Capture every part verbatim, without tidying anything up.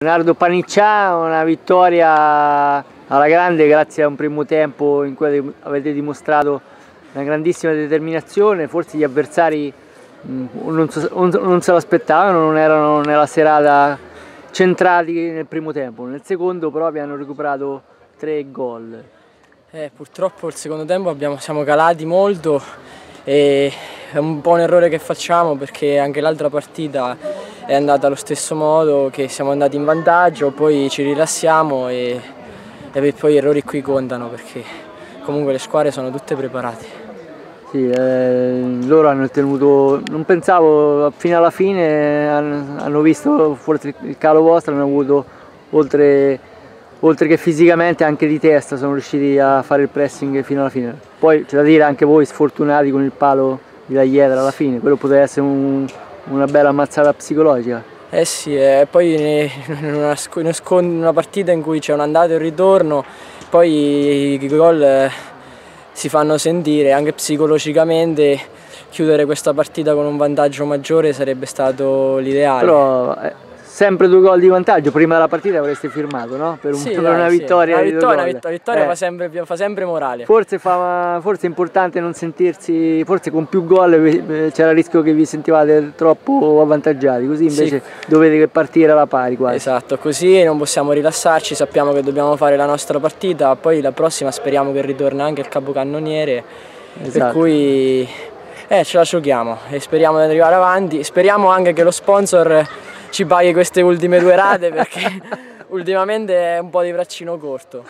Leonardo Paniccià, una vittoria alla grande grazie a un primo tempo in cui avete dimostrato una grandissima determinazione. Forse gli avversari mh, non, so, non se l'aspettavano, non erano nella serata centrati nel primo tempo. Nel secondo però abbiamo recuperato tre gol. Eh, purtroppo il secondo tempo abbiamo, siamo calati molto e è un po' un errore che facciamo, perché anche l'altra partita è andata allo stesso modo, che siamo andati in vantaggio, poi ci rilassiamo e, e poi gli errori qui contano, perché comunque le squadre sono tutte preparate. Sì, eh, loro hanno tenuto, non pensavo, fino alla fine hanno visto forse il calo vostro, hanno avuto oltre, oltre che fisicamente anche di testa, sono riusciti a fare il pressing fino alla fine. Poi c'è da dire anche voi sfortunati con il palo di Laiedra alla fine, quello poteva essere un, una bella ammazzata psicologica. Eh sì, e poi in una, in una partita in cui c'è un andata e un ritorno, poi i gol si fanno sentire, anche psicologicamente chiudere questa partita con un vantaggio maggiore sarebbe stato l'ideale. Però eh, sempre due gol di vantaggio, prima della partita avreste firmato, no? Per, un, sì, per dai, una sì. vittoria. Una di vittoria, due una gol. vittoria, vittoria eh. fa, sempre, fa sempre morale. Forse, fa, forse è importante non sentirsi, forse con più gol c'era il rischio che vi sentivate troppo avvantaggiati, così invece sì, dovete partire alla pari quasi. Esatto, così non possiamo rilassarci, sappiamo che dobbiamo fare la nostra partita, poi la prossima speriamo che ritorni anche il capocannoniere, esatto, per cui eh, ce la giochiamo e speriamo di arrivare avanti, speriamo anche che lo sponsor ci paghi queste ultime due rate, perché ultimamente è un po' di braccino corto.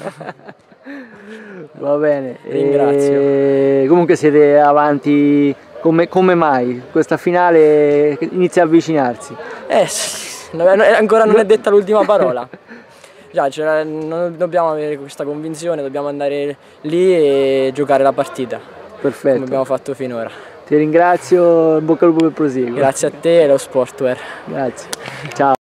Va bene, ringrazio. E comunque siete avanti come, come mai? Questa finale inizia a avvicinarsi. Eh, ancora non è detta l'ultima parola. Già, non dobbiamo avere questa convinzione, dobbiamo andare lì e giocare la partita. Perfetto. Come abbiamo fatto finora. Ti ringrazio, in bocca al lupo per il proseguo. Grazie a te e allo Sportwear. Grazie. Ciao.